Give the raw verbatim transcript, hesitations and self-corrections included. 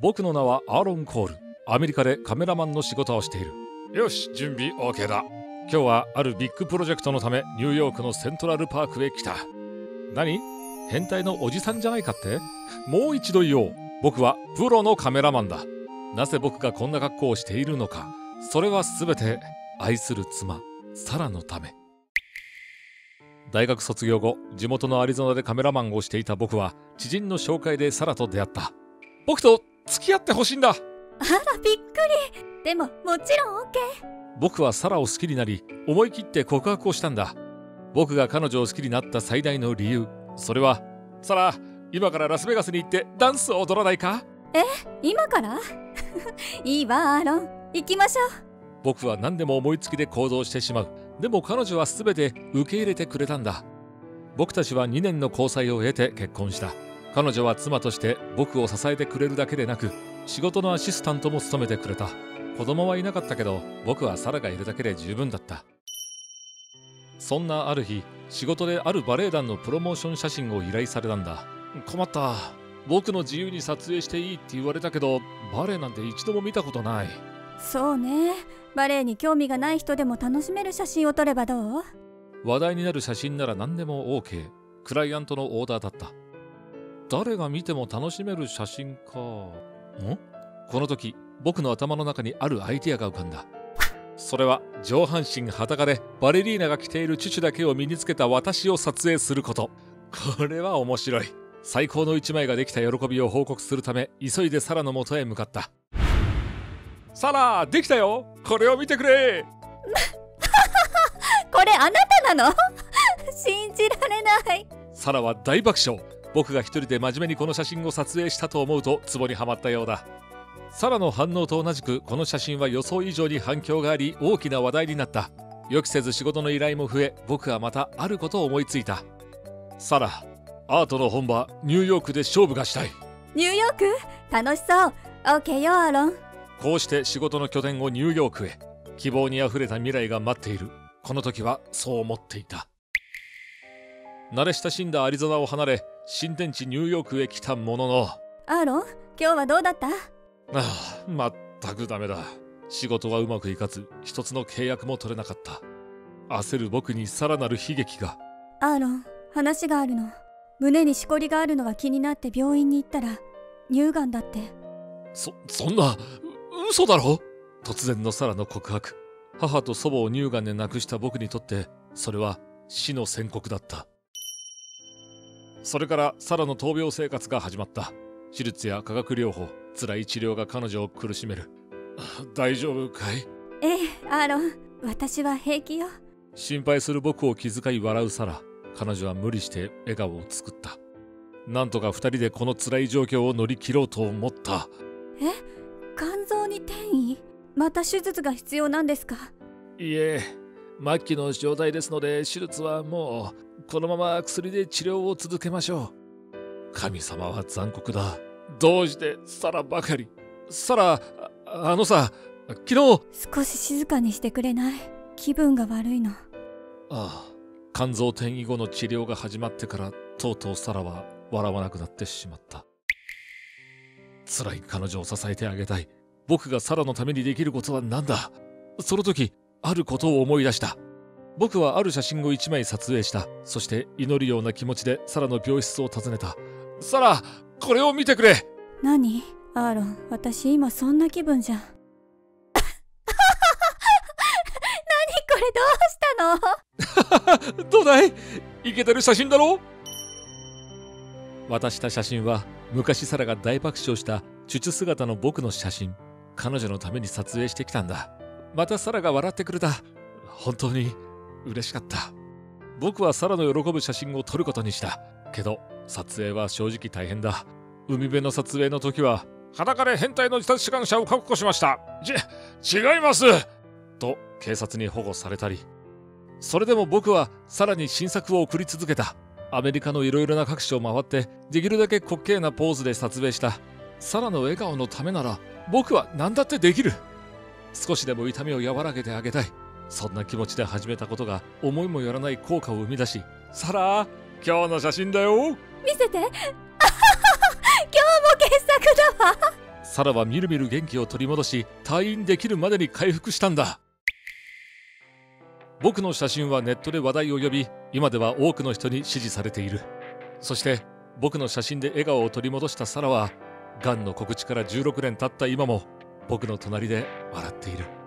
僕の名はアーロン・コール。アメリカでカメラマンの仕事をしている。よし、準備 OK だ。今日はあるビッグプロジェクトのためニューヨークのセントラルパークへ来た。何？変態のおじさんじゃないかって？もう一度言おう。僕はプロのカメラマンだ。なぜ僕がこんな格好をしているのか。それはすべて愛する妻サラのため。大学卒業後、地元のアリゾナでカメラマンをしていた僕は知人の紹介でサラと出会った。僕と付き合ってほしいんだ。あら、 びっくり。でももちろん OK。 僕はサラを好きになり、思い切って告白をしたんだ。僕が彼女を好きになった最大の理由、それは、サラ、今からラスベガスに行ってダンスを踊らないか？ え、今からいいわ、アーロン。行きましょう。 僕は何でも思いつきで行動してしまう。でも彼女は全て受け入れてくれたんだ。僕たちはにねんの交際を経て結婚した。彼女は妻として僕を支えてくれるだけでなく、仕事のアシスタントも務めてくれた。子供はいなかったけど、僕はサラがいるだけで十分だった。そんなある日、仕事であるバレエ団のプロモーション写真を依頼されたんだ。困った。僕の自由に撮影していいって言われたけど、バレエなんて一度も見たことない。 そうね。バレエに興味がない人でも楽しめる写真を撮ればどう？ 話題になる写真なら何でも OK。 クライアントのオーダーだった。誰が見ても楽しめる写真か。ん？この時、僕の頭の中にあるアイディアが浮かんだ。それは上半身裸でバレリーナが着ているチュチュだけを身につけた私を撮影すること。これは面白い。最高の一枚ができた喜びを報告するため、急いでサラの元へ向かった。サラ、できたよ。これを見てくれ。 これあなたなの？信じられない。 サラは大爆笑。僕が一人で真面目にこの写真を撮影したと思うとツボにはまったようだ。サラの反応と同じく、この写真は予想以上に反響があり、大きな話題になった。予期せず仕事の依頼も増え、僕はまたあることを思いついた。サラ、アートの本場ニューヨークで勝負がしたい。 ニューヨーク？楽しそう。 OK よ、アーロン。 こうして仕事の拠点をニューヨークへ。希望にあふれた未来が待っている。この時はそう思っていた。慣れ親しんだアリゾナを離れ、新天地ニューヨークへ来たものの。 アーロン、今日はどうだった？ ああ、まったくダメだ。仕事はうまくいかず、一つの契約も取れなかった。焦る僕にさらなる悲劇が。 アーロン、話があるの。胸にしこりがあるのが気になって病院に行ったら、乳がんだって。 そ、そんな、嘘だろ？突然のサラの告白。母と祖母を乳がんで亡くした僕にとって、それは死の宣告だった。それからサラの闘病生活が始まった。手術や化学療法、辛い治療が彼女を苦しめる。大丈夫かい？ ええ、アーロン、私は平気よ。 心配する僕を気遣い笑うサラ。彼女は無理して笑顔を作った。なんとか二人でこの辛い状況を乗り切ろうと思った。 え？肝臓に転移？また手術が必要なんですか？ いえ、末期の状態ですので、手術はもうこのまま薬で治療を続けましょう。神様は残酷だ。どうしてサラばかり。サラ、あ、あのさ、昨日。 少し静かにしてくれない？気分が悪いの。 ああ、肝臓転移後の治療が始まってから、とうとうサラは笑わなくなってしまった。辛い彼女を支えてあげたい。僕がサラのためにできることは何だ？その時、あることを思い出した。僕はある写真を一枚撮影した。そして祈るような気持ちでサラの病室を訪ねた。サラ、これを見てくれ。 何？アーロン、私今そんな気分じゃん。何これ、どうしたの？ どうだい？イケてる写真だろう？渡した写真は昔サラが大爆笑したチュチュ姿の僕の写真。彼女のために撮影してきたんだ。またサラが笑ってくれた。本当に嬉しかった。僕はサラの喜ぶ写真を撮ることにした。けど撮影は正直大変だ。海辺の撮影の時は、裸で変態の自殺志願者を確保しました。じ、違いますと警察に保護されたり。それでも僕はさらに新作を送り続けた。アメリカのいろいろな各所を回ってできるだけ滑稽なポーズで撮影した。サラの笑顔のためなら僕は何だってできる。少しでも痛みを和らげてあげたい。そんな気持ちで始めたことが思いもよらない効果を生み出し、サラ、今日の写真だよ。 見せて。今日も傑作だわ。 サラはみるみる元気を取り戻し、退院できるまでに回復したんだ。僕の写真はネットで話題を呼び、今では多くの人に支持されている。そして僕の写真で笑顔を取り戻したサラは、がんの告知からじゅうろくねん経った今も僕の隣で笑っている。